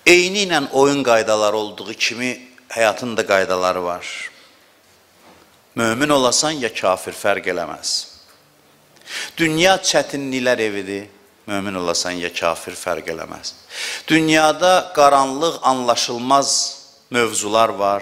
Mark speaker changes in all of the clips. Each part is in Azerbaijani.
Speaker 1: eyni ilə oyun qaydaları olduğu kimi həyatın da qaydaları var. Mömin olasan ya kafir, fərq eləməz. Dünya çətinliklər evidir, mömin olasan ya kafir, fərq eləməz. Dünyada qaranlıq, anlaşılmaz mövzular var.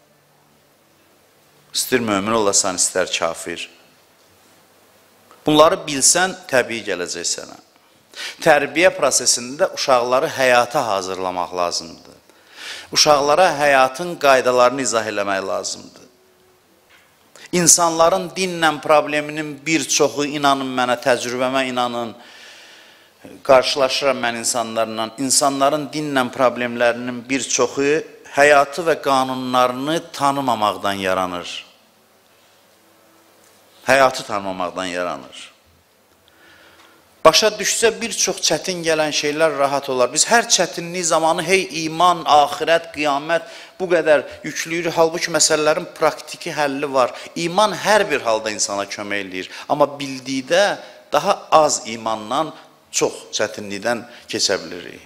Speaker 1: İstər mömin olasan, istər kafir. Bunları bilsən, təbii gələcək sənə. Tərbiyə prosesində uşaqları həyata hazırlamaq lazımdır. Uşaqlara həyatın qaydalarını izah eləmək lazımdır. İnsanların dinlə probleminin bir çoxu, inanın mənə, təcrübəmə inanın, qarşılaşıram mən insanlarla, insanların dinlə problemlərinin bir çoxu həyatı və qanunlarını tanımamaqdan yaranır. Həyatı tanımamaqdan yaranır. Başa düşsə bir çox çətin gələn şeylər rahat olar. Biz hər çətinlik zamanı hey iman, axirət, qiyamət bu qədər yüklüyür. Halbuki məsələlərin praktiki həlli var. İman hər bir halda insana kömək eləyir. Amma bildikdə daha az imandan çox çətinlikdən keçə bilirik.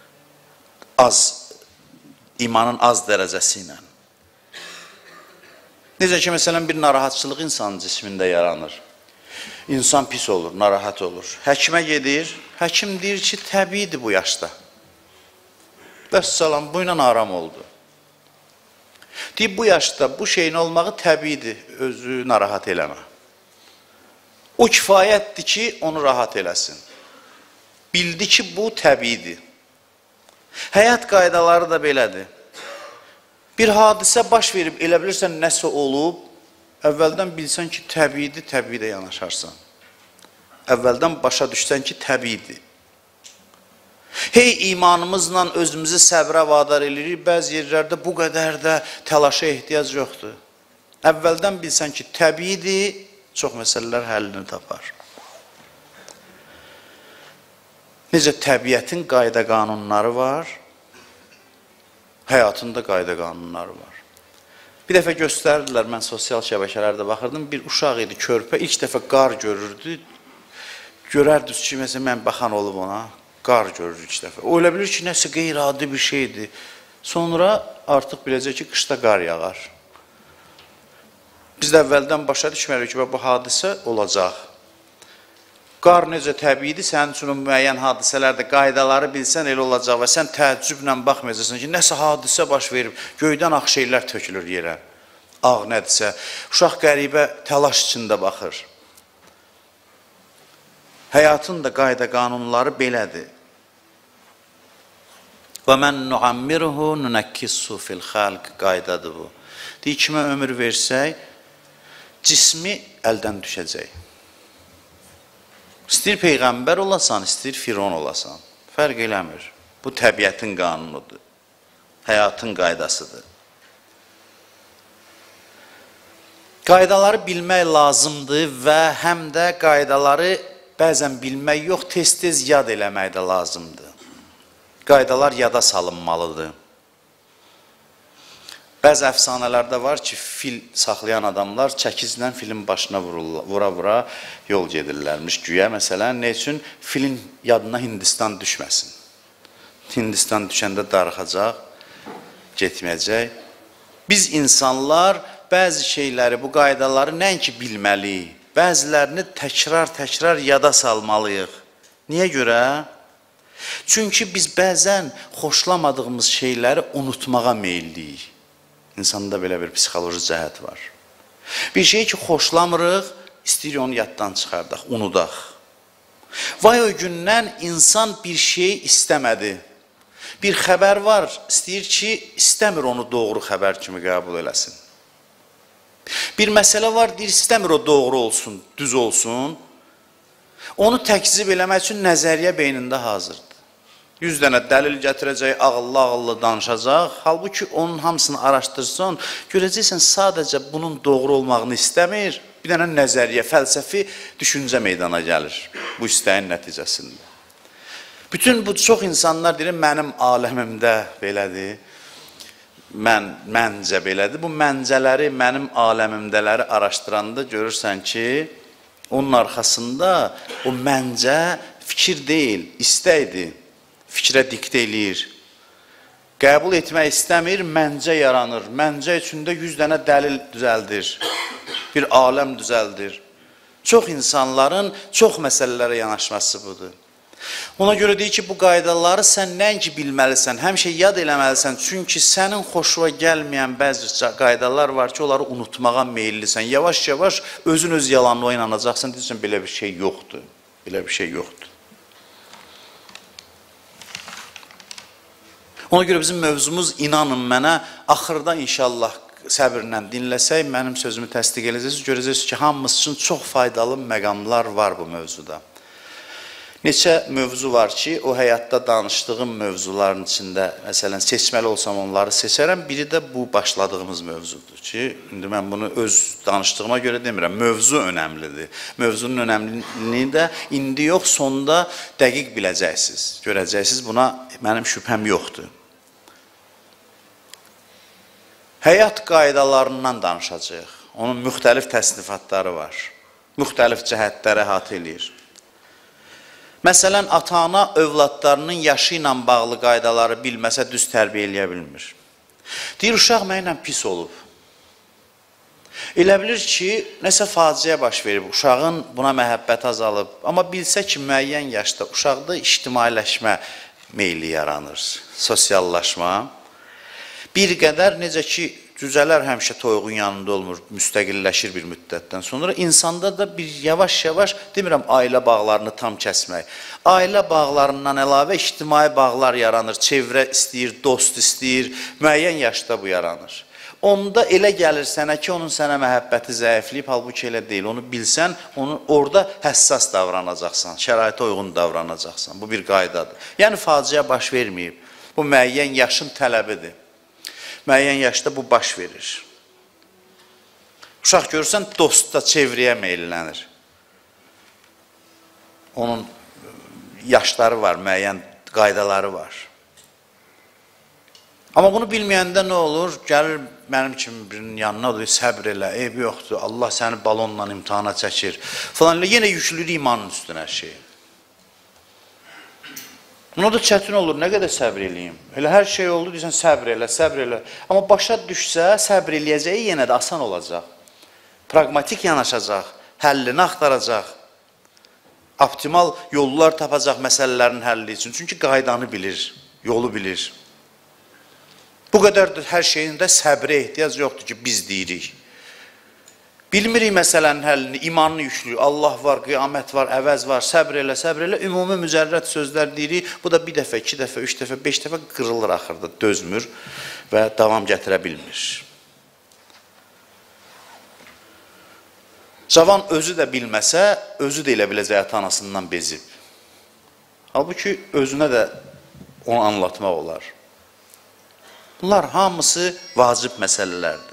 Speaker 1: İmanın az dərəcəsi ilə. Necə ki, məsələn, bir narahatçılıq insanın cismində yaranır. İnsan pis olur, narahat olur. Həkimə gedir, həkim deyir ki, təbiidir bu yaşda. Vəssalam, bu ilə aram oldu. Deyir, bu yaşda bu şeyin olmağı təbiidir, özü narahat eləmə. O kifayətdir ki, onu rahat eləsin. Bildi ki, bu təbiidir. Həyat qaydaları da belədir. Bir hadisə baş verib, elə bilirsən, nəsə olub, əvvəldən bilsən ki, təbiidir, təbiidə yanaşarsan. Əvvəldən başa düşsən ki, təbiidir. Hey imanımızla özümüzü səbrə vadar edirik, bəzi yerlərdə bu qədər də təlaşa ehtiyac yoxdur. Əvvəldən bilsən ki, təbiidir, çox məsələlər həllini tapar. Necə təbiətin qayda qanunları var, həyatında qayda qanunları var. Bir dəfə göstərdilər, mən sosial şəbəkələrdə baxırdım, bir uşaq idi, körpə, ilk dəfə qar görürdü, görərdiniz ki, məsələn, mən baxan olub ona, qar görür ilk dəfə. O elə bilir ki, nəsə qeyri-adi bir şeydir. Sonra artıq biləcək ki, qışda qar yağar. Biz də əvvəldən başa düşməliyik ki, bu hadisə olacaq. Qar necə təbiidir, sənin üçün müəyyən hadisələrdə qaydaları bilsən elə olacaq və sən təəccüblə baxmayacaqsan ki, nəsə hadisə baş verib, göydən ağ şeylər tökülür yerə, ağ nədirsə. Uşaq qəribə təlaş içində baxır. Həyatın da qayda qanunları belədir. Və mən nuammiruhu nunəkkissu fil xalq qaydadır bu. Deyir, kimə ömür versək, cismi əldən düşəcək. İstəyir Peyğəmbər olasan, istəyir Firon olasan. Fərq eləmir. Bu təbiətin qanunudur. Həyatın qaydasıdır. Qaydaları bilmək lazımdır və həm də qaydaları bəzən bilmək yox, tez-tez yad eləmək də lazımdır. Qaydalar yada salınmalıdır. Bəzi əfsanələrdə var ki, fil saxlayan adamlar çəkizlə filin başına vura-vura yol gedirlərmiş güya. Məsələn, nə üçün? Filin yadına Hindistan düşməsin. Hindistan düşəndə darıxacaq, getməyəcək. Biz insanlar bəzi şeyləri, bu qaydaları nəinki bilməliyik, bəzilərini təkrar yada salmalıyıq. Niyə görə? Çünki biz bəzən xoşlamadığımız şeyləri unutmağa meyilliyik. İnsanda belə bir psixoloji cəhət var. Bir şey ki, xoşlamırıq, istəyirik onu yaddan çıxardaq, unudaq. Vay o gündən insan bir şeyi istəmədi. Bir xəbər var, istəyir ki, istəmir onu doğru xəbər kimi qəbul eləsin. Bir məsələ var, deyir, istəmir o doğru olsun, düz olsun. Onu təkzib eləmək üçün nəzəriyyə beynində hazırdır. 100 dənə dəlil gətirəcək, ağıllı danışacaq. Halbuki onun hamısını araşdırsın, görəcəksən sadəcə bunun doğru olmağını istəmir. Bir dənə nəzəriyyə, fəlsəfi düşüncə meydana gəlir bu istəyin nəticəsində. Bütün bu çox insanlar deyir, mənim aləmimdə belədir, məncə belədir. Bu məncələri, mənim aləmimdələri araşdıranda görürsən ki, onun arxasında o məncə fikir deyil, istəkdir. Fikrə diktə eləyir. Qəbul etmək istəmir, məncə yaranır. Məncə içində 100 dənə dəlil düzəldir. Bir aləm düzəldir. Çox insanların çox məsələlərə yanaşması budur. Ona görə deyir ki, bu qaydaları sən nəinki bilməlisən, həmişə yad eləməlisən. Çünki sənin xoşuna gəlməyən bəzi qaydalar var ki, onları unutmağa meyillisən. Yavaş-yavaş özün öz yalanına inanacaqsan, deyirsən, belə bir şey yoxdur. Belə bir şey yoxdur. Ona görə bizim mövzumuz, inanın mənə, axırda inşallah səbirlə dinləsək, mənim sözümü təsdiq edəcəksiniz, görəcəksiniz ki, hamımız üçün çox faydalı məqamlar var bu mövzuda. Neçə mövzu var ki, o həyatda danışdığım mövzuların içində, məsələn, seçməli olsam onları seçərəm. Biri də bu başladığımız mövzudur ki, indi mən bunu öz danışdığıma görə demirəm, mövzu önəmlidir. Mövzunun önəmliliğini də indi yox, sonda dəqiq biləcəksiniz, görəcəksiniz, buna mənim şübhəm yoxdur. Həyat qaydalarından danışacağıq. Onun müxtəlif təsnifatları var. Müxtəlif cəhətləri əhatə eləyir. Məsələn, ata-ana övladlarının yaşı ilə bağlı qaydaları bilməsə düz tərbiyə eləyə bilmir. Deyir, uşaq mənimlə pis olub. Elə bilir ki, nəsə faciə baş verib, uşağın buna məhəbbət azalıb. Amma bilsə ki, müəyyən yaşda uşaqda ictimailəşmə meyli yaranır, sosiallaşma. Bir qədər, necə ki, cücələr həmişə toyuğun yanında olmur, müstəqilləşir bir müddətdən sonra. İnsanda da bir yavaş-yavaş, demirəm, ailə bağlarını tam kəsmək. Ailə bağlarından əlavə ictimai bağlar yaranır, çevrə istəyir, dost istəyir, müəyyən yaşda bu yaranır. Onda elə gəlir sənə ki, onun sənə məhəbbəti zəifləyib, halbuki elə deyil. Onu bilsən, orada həssas davranacaqsan, şəraitə uyğun davranacaqsan. Bu bir qaydadır. Yəni, faciə baş verməyib. Bu müəyyən yaşın tələbidir. Müəyyən yaşda bu baş verir. Uşaq görürsən, dostda çevrəyə meyllənir. Onun yaşları var, müəyyən qaydaları var. Amma bunu bilməyəndə nə olur? Gəlir mənim kimi birinin yanına, o da səbr elə, eyb yoxdur, Allah səni balonla imtihana çəkir. Falan elə, yenə yüklülür imanın üstünə hər şeyi. Buna da çətin olur, nə qədər səbr eləyim? Elə hər şey oldu, deyirsən, səbr elə, səbr elə. Amma başa düşsə, səbr eləyəcəyi yenə də asan olacaq. Pragmatik yanaşacaq, həllini axtaracaq. Optimal yollar tapacaq məsələlərin həlli üçün. Çünki qaydanı bilir, yolu bilir. Bu qədər də hər şeyin də səbrə ehtiyac yoxdur ki, biz deyirik. Bilmirik məsələnin həllini, imanını yüklüyür. Allah var, qiyamət var, əvəz var, səbr elə, ümumi mücərrəd sözlər deyirik. Bu da bir dəfə, 2 dəfə, 3 dəfə, 5 dəfə qırılır axırda, dözmür və davam gətirə bilmir. Cavan özü də bilməsə, özü də elə biləcək ata-anasından bezib. Halbuki özünə də onu anlatmaq olar. Bunlar hamısı vacib məsələlərdir.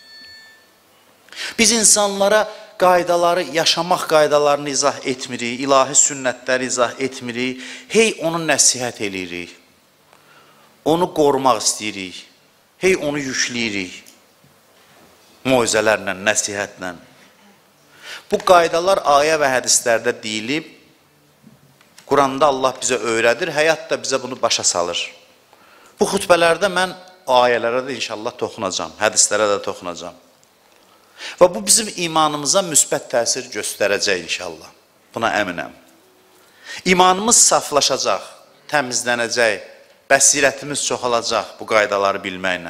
Speaker 1: Biz insanlara qaydaları, yaşamaq qaydalarını izah etmirik, ilahi sünnətləri izah etmirik, hey onu nəsihət eləyirik, onu qorumaq istəyirik, hey onu yükləyirik, moizələrlə, nəsihətlə. Bu qaydalar ayə və hədislərdə deyilib, Quranda Allah bizə öyrədir, həyat da bizə bunu başa salır. Bu xütbələrdə mən ayələrə də inşallah toxunacam, hədislərə də toxunacam. Və bu bizim imanımıza müsbət təsir göstərəcək inşallah. Buna əminəm. İmanımız saflaşacaq, təmizlənəcək, bəsirətimiz çoxalacaq bu qaydaları bilməklə.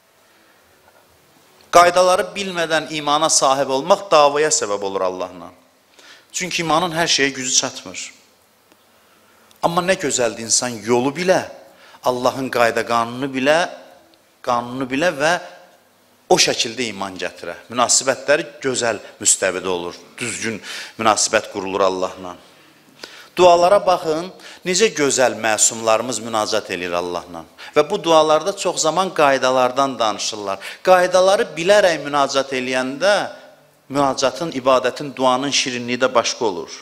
Speaker 1: Qaydaları bilmədən imana sahib olmaq davaya səbəb olur Allahla. Çünki imanın hər şeyə gücü çatmır. Amma nə gözəldir insan yolu bilə, Allahın qayda qanunu bilə və o şəkildə iman gətirə. Münasibətləri gözəl müstəvidə olur, düzgün münasibət qurulur Allahla. Dualara baxın, necə gözəl məsumlarımız münacat edir Allahla. Və bu dualarda çox zaman qaydalardan danışırlar. Qaydaları bilərək münacat eləyəndə, münacatın, ibadətin, duanın şirinliyi də başqa olur.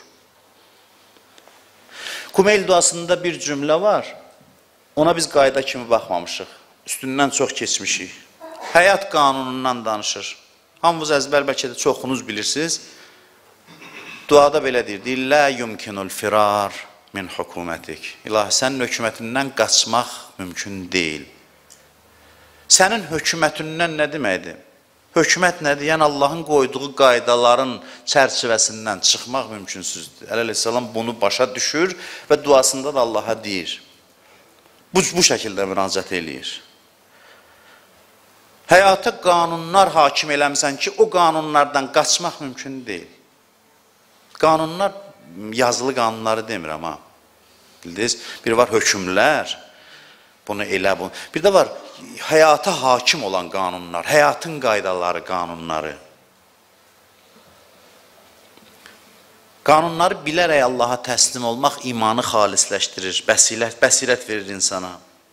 Speaker 1: Kumeyl duasında bir cümlə var, ona biz qayda kimi baxmamışıq, üstündən çox keçmişik. Həyat qanunundan danışır. Hamınız əzbər bəlkə də çoxunuz bilirsiniz. Duada belə deyir, Lə yumkinul firar min hukumətik. İlahi, sənin hökumətindən qaçmaq mümkün deyil. Sənin hökumətindən nə deməkdir? Hökumət nədir? Yəni Allahın qoyduğu qaydaların çərçivəsindən çıxmaq mümkünsüzdür. Əleyhissalam bunu başa düşür və duasında da Allaha deyir. Bu şəkildə müraciət eləyir. Həyata qanunlar hakim eləmirsən ki, o qanunlardan qaçmaq mümkün deyil. Qanunlar, yazılı qanunları demirəm ha. Bildiniz, bir var hökümlər, bunu elə, bunu. Bir də var həyata hakim olan qanunlar, həyatın qaydaları, qanunları. Qanunları bilərək Allaha təslim olmaq imanı xalisləşdirir, bəsirət verir insana.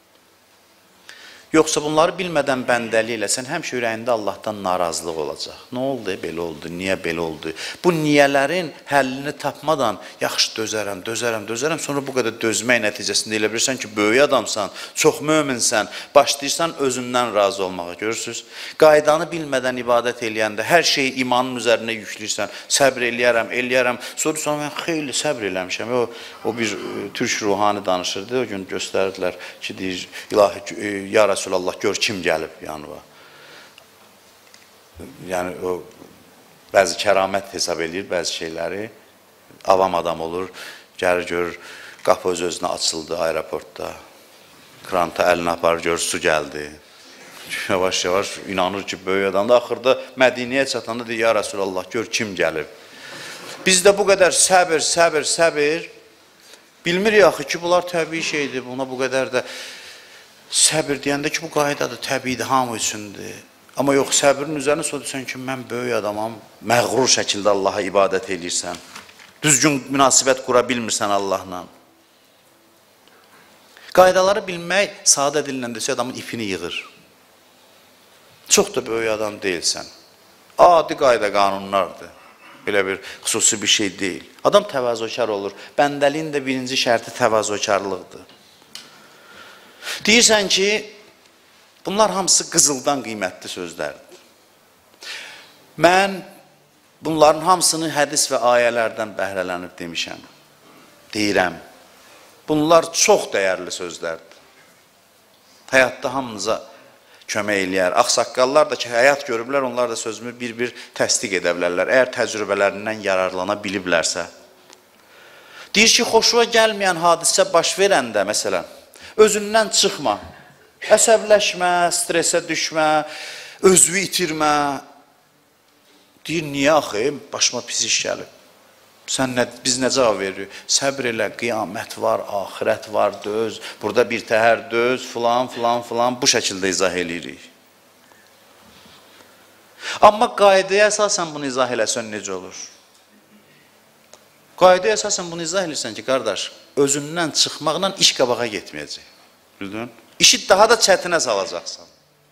Speaker 1: Yoxsa bunları bilmədən bəndəlik eləsən, həmişə ürəyində Allahdan narazılıq olacaq. Nə oldu, belə oldu, niyə belə oldu? Bu niyələrin həllini tapmadan, yaxşı dözərəm, sonra bu qədər dözmək nəticəsində elə bilirsən ki, böyük adamsan, çox möminsən, başlayırsan özündən razı olmağa, görürsünüz? Qaydanı bilmədən ibadət eləyəndə, hər şeyi imanın üzərinə yükləyirsən, səbr eləyərəm, sonra mən xeyli səbr eləmişəm. O bir türk ruhani danışırdı, o gün göstərdilər ki, deyir, ilahi, ya Resulallah, gör kim gəlib yanıma. Yəni, o, bəzi kəramət hesab edir, bəzi şeyləri, avam adam olur, gəlir, görür, qapı öz-özünə açıldı aeroportda, kranta əlini aparır, görür, su gəldi. Yavaş-yavaş inanır ki, böyük adamda, axırda Mədiniyə çatanda deyir, ya Resulallah, gör kim gəlib. Bizdə bu qədər səbir, bilmirik axı ki, bunlar təbii şeydir, buna bu qədər də səbir deyəndə ki, bu qaydadır, təbiidir, hamı üçündür. Amma yox, səbrin üzərinə soruyorsan ki, mən böyük adamam, məğrur şəkildə Allaha ibadət edirsən, düzgün münasibət qura bilmirsən Allahla. Qaydaları bilmək, sadə dillə desə, adamın ipini yığır. Çox da böyük adam deyilsən. Adi qayda qanunlardır. Belə bir xüsusi bir şey deyil. Adam təvazökar olur. Bəndəliyin də birinci şərti təvazökarlıqdır. Deyirsən ki, bunlar hamısı qızıldan qiymətli sözlərdir. Mən bunların hamısını hədis və ayələrdən bəhrələnib demişəm. Deyirəm, bunlar çox dəyərli sözlərdir. Həyatda hamınıza kömək eləyər. Ağsaqqallar da ki, həyat görüblər, onlar da sözümü bir-bir təsdiq edə bilərlər. Əgər təcrübələrindən yararlana biliblərsə. Deyir ki, xoşuna gəlməyən hadisə baş verəndə, məsələn, özündən çıxma, əsəbləşmə, stresə düşmə, özünü itirmə. Deyir, niyə axı, başıma pis iş gəlib. Biz nə cavab veririk? Səbr elə, qiyamət var, axirət var, döz, burada bir təhər döz, filan, bu şəkildə izah edirik. Amma qaydaya əsasən bunu izah eləsən necə olur? Qaydaya əsasən bunu izah edirsən ki, qardaş, özündən çıxmaqla iş qabağa getməyəcək. Bildin? İşi daha da çətinə salacaqsan.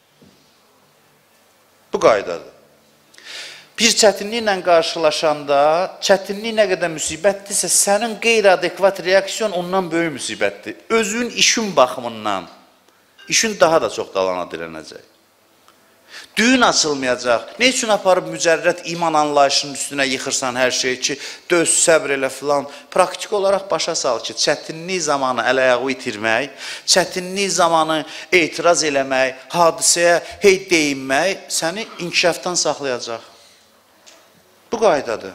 Speaker 1: Bu qaydadır. Bir çətinliklə qarşılaşanda, çətinlik nə qədər müsibətdirsə, sənin qeyri-adekvat reaksiyon ondan böyük müsibətdir. Özün işin baxımından, işin daha da çox dalana dirənəcək. Düyün açılmayacaq. Ne üçün aparıb mücərrət iman anlayışının üstünə yıxırsan hər şey ki, döz, səbr elə filan. Praktik olaraq başa sal ki, çətinlik zamanı əl-ayağı itirmək, çətinlik zamanı etiraz eləmək, hadisəyə hey deyinmək səni inkişafdan saxlayacaq. Bu qaydadır.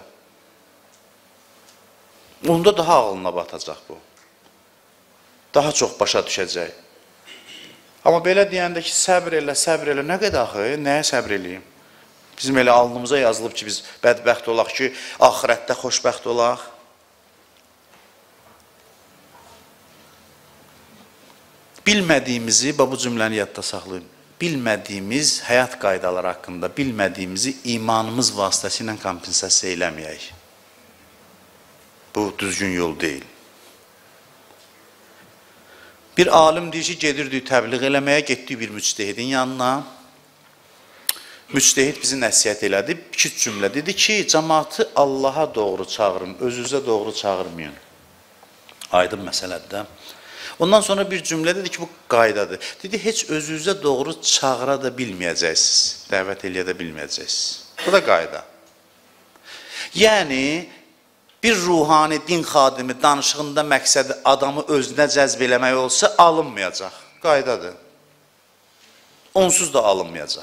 Speaker 1: Onda daha ağlına batacaq bu. Daha çox başa düşəcək. Amma belə deyəndə ki, səbr elə, nə qədər axı, nəyə səbr eləyim? Bizim elə alnımıza yazılıb ki, biz bədbəxt olaq ki, axirətdə xoşbəxt olaq. Bilmədiyimizi, bu cümləni yadda saxlayın, bilmədiyimiz həyat qaydaları haqqında, bilmədiyimizi imanımız vasitəsilə kompensasiya eləməyək. Bu düzgün yol deyil. Bir alim deyir ki, gedirdik təbliğ eləməyə, getdik bir müctehidin yanına. Müctehid bizi nəsihət elədi, iki cümlə dedi ki, cəmaatı Allaha doğru çağırın, özünüzə doğru çağırmayın. Aydın məsələdir. Ondan sonra bir cümlə dedi ki, bu qaydadır. Dedi, heç özünüzə doğru çağıra da bilməyəcəksiniz, dəvət eləyə də bilməyəcəksiniz. Bu da qayda. Yəni, bir ruhani din xadimi danışığında məqsədi adamı özünə cəzb eləmək olsa alınmayacaq. Qaydadır. onsuz da alınmayacaq.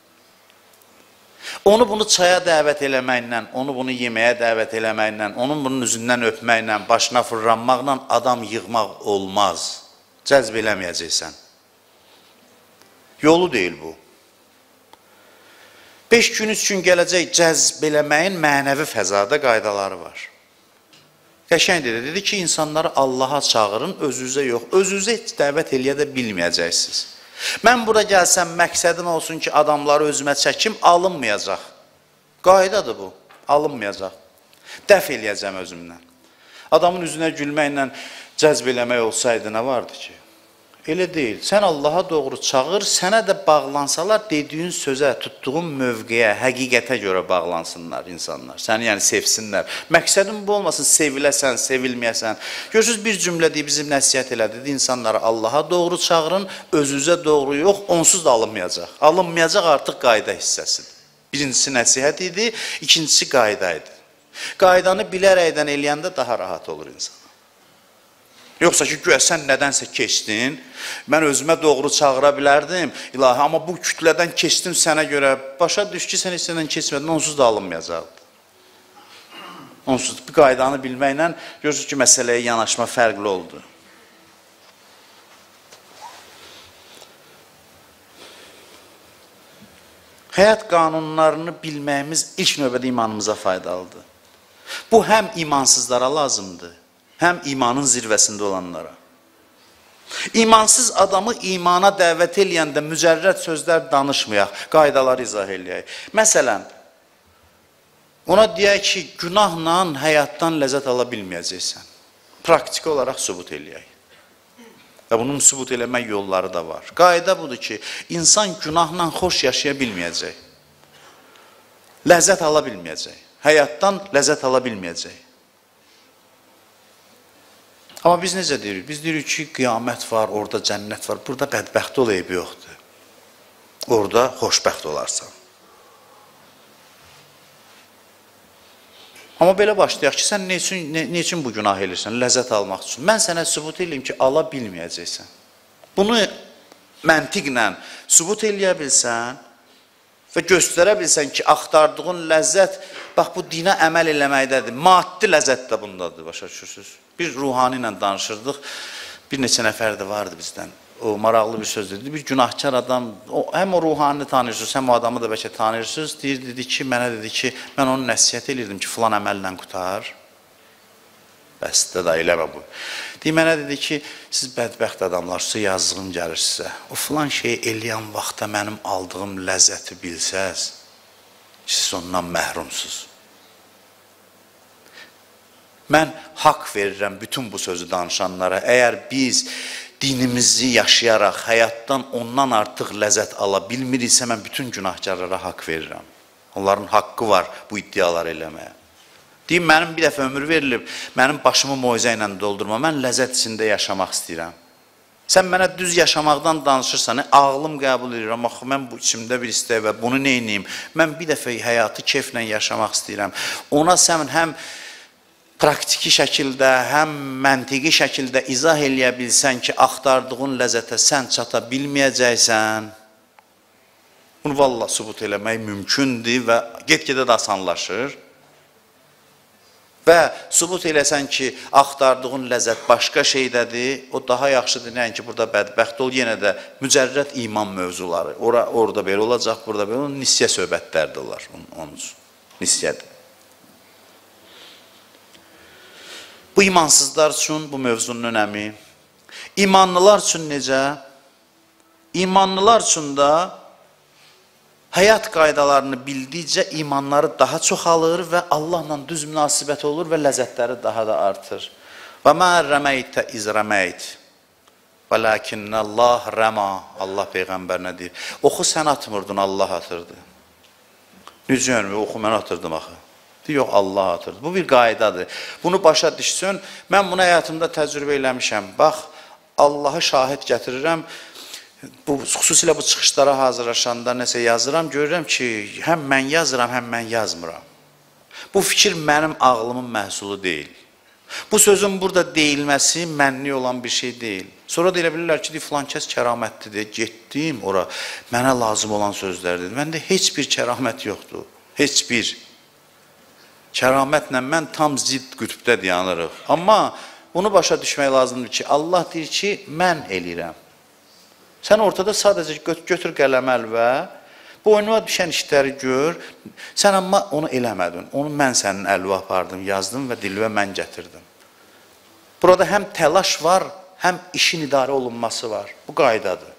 Speaker 1: Onu bunu çaya dəvət eləməklə, onu bunu yeməyə dəvət eləməklə, onun bunun üzündən öpməklə, başına fırlanmaqla adam yığmaq olmaz. Cəzb eləməyəcəksən. Yolu deyil bu. 5 gün, 3 gün gələcək cəzb eləməyin mənəvi fəzada qaydaları var. Qəşəng dedi ki, insanları Allaha çağırın, özünüzə yox. Özünüzə heç dəvət eləyə də bilməyəcəksiniz. Mən bura gəlsəm, məqsədim olsun ki, adamları özümə çəkim, alınmayacaq. Qaydadır bu, alınmayacaq. Dəf eləyəcəm özümdən. Adamın üzünə gülməklə cəzb eləmək olsaydı, nə vardı ki? Elə deyil. Sən Allaha doğru çağır, sənə də bağlansalar, dediyin sözə, tutduğun mövqeyə, həqiqətə görə bağlansınlar insanlar. Səni yəni sevsinlər. Məqsədim bu olmasın, seviləsən, sevilməyəsən. Görürsünüz, bir cümlə deyib, bizim nəsihət elədi, insanları Allaha doğru çağırın, özünüzə doğru yox, onsuz da alınmayacaq. Alınmayacaq artıq qayda hissəsidir. Birincisi nəsihət idi, ikincisi qayda idi. Qaydanı bilərəkdən eləyəndə daha rahat olur insan. Yoxsa ki, güya sən nədənsə keçdin, mən özümə doğru çağıra bilərdim, ilahi, amma bu kütlədən keçdim sənə görə, başa düş ki, sən istədən keçmədin, onsuz da alınmayacaqdır. Onsuz bir qaydanı bilməklə, görürsünüz ki, məsələyə yanaşma fərqli oldu. Həyat qanunlarını bilməyimiz ilk növbədə imanımıza faydalıdır. Bu, həm imansızlara lazımdır, həm imanın zirvəsində olanlara. İmansız adamı imana dəvət eləyəndə mücərrəd sözlər danışmayaq, qaydaları izah eləyək. Məsələn, ona deyək ki, günahla həyatdan ləzzət ala bilməyəcəksən. Praktiki olaraq sübut eləyək. Və bunun sübut eləmək yolları da var. Qayda budur ki, insan günahla xoş yaşaya bilməyəcək. Ləzzət ala bilməyəcək. Həyatdan ləzzət ala bilməyəcək. Amma biz necə deyirik? Biz deyirik ki, qiyamət var, orada cənnət var, burada bədbəxt ol, eybi yoxdur. Orada xoşbəxt olarsan. Amma belə başlayaq ki, sən ne üçün bu günah elirsən? Ləzzət almaq üçün. Mən sənə sübut eləyim ki, ala bilməyəcəksən. Bunu məntiqlə sübut eləyə bilsən və göstərə bilsən ki, axtardığın ləzzət, bax, bu dinə əməl eləməkdədir. Maddi ləzzət də bundadır, başa düşürsünüz. Bir ruhani ilə danışırdıq, bir neçə nəfər də vardı bizdən. O, maraqlı bir söz dedi. Bir günahkar adam, həm o ruhanini tanıyırsınız, həm o adamı da bəlkə tanıyırsınız. Dedi ki, mənə dedi ki, mən onun nəsihət edirdim ki, filan əməllə qutar. Bəs də eləmə bu. Mənə dedi ki, siz bədbəxt adamlar, sizə yazığım gəlir sizə. O filan şeyi eləyən vaxtda mənim aldığım ləzzəti bilsəz, siz ondan məhrumsuz. Mən haqq verirəm bütün bu sözü danışanlara. Əgər biz dinimizi yaşayaraq, həyatdan ondan artıq ləzzət ala bilmiriksə, mən bütün günahkarlara haqq verirəm. Onların haqqı var bu iddialar eləməyə. Deyim, mənim bir dəfə ömür verilib, mənim başımı moizə ilə doldurma, mən ləzzət içində yaşamaq istəyirəm. Sən mənə düz yaşamaqdan danışırsan, ağlım qəbul edir, amma mən bu içimdə bir istək və bunu neyniyim? Mən bir dəfə həyatı keyflə yaşamaq istəyirəm. Ona sən həm praktiki şəkildə, həm məntiqi şəkildə izah eləyə bilsən ki, axtardığın ləzzətə sən çata bilməyəcəksən, bunu vallah sübut eləmək mümkündür və get-gedə də asanlaşır. Və sübut eləsən ki, axtardığın ləzzət başqa şeydədir, o daha yaxşıdır, nəinki burada bədbəxt ol, yenə də mücərrəd iman mövzuları. Orada belə olacaq, burada belə olacaq, nisyə söhbətlərdir onlar, onun üçün, nisyədir. Bu imansızlar üçün bu mövzunun önəmi. İmanlılar üçün necə? İmanlılar üçün də həyat qaydalarını bildikcə imanları daha çoxalır və Allahla düz münasibət olur və ləzzətləri daha da artır. Və mə rəməytə iz rəməyt və lakinnəllah rəma. Allah Peyğəmbərinə deyir. Oxu sən atmırdın, Allah atırdı. Necə yəni, oxu mən atırdım axı. Yox, Allah atırdı. Bu bir qaydadır. Bunu başa düşsün. Mən bunu həyatımda təcrübə eləmişəm. Bax, Allahı şahid gətirirəm. Xüsusilə bu çıxışlara hazırlaşanda nəsə yazıram, görürəm ki, həm mən yazıram, həm mən yazmıram. Bu fikir mənim ağlımın məhsulu deyil. Bu sözün burada deyilməsi mənli olan bir şey deyil. Sonra deyə bilirlər ki, filan kəs kəramətlidir, getdim ora, mənə lazım olan sözlərdir. Məndə heç bir kəramət yoxdur, heç bir. Kəramətlə mən tam zidd qütbdə dayanırıq. Amma bunu başa düşmək lazımdır ki, Allah deyir ki, mən eləyirəm. Sən ortada sadəcə götür qələm əlvə, boynuma düşən işləri gör, sən amma onu eləmədin. Onu mən sənin əlvə apardım, yazdım və dilvə mən gətirdim. Burada həm təlaş var, həm işin idarə olunması var. Bu qaydadır.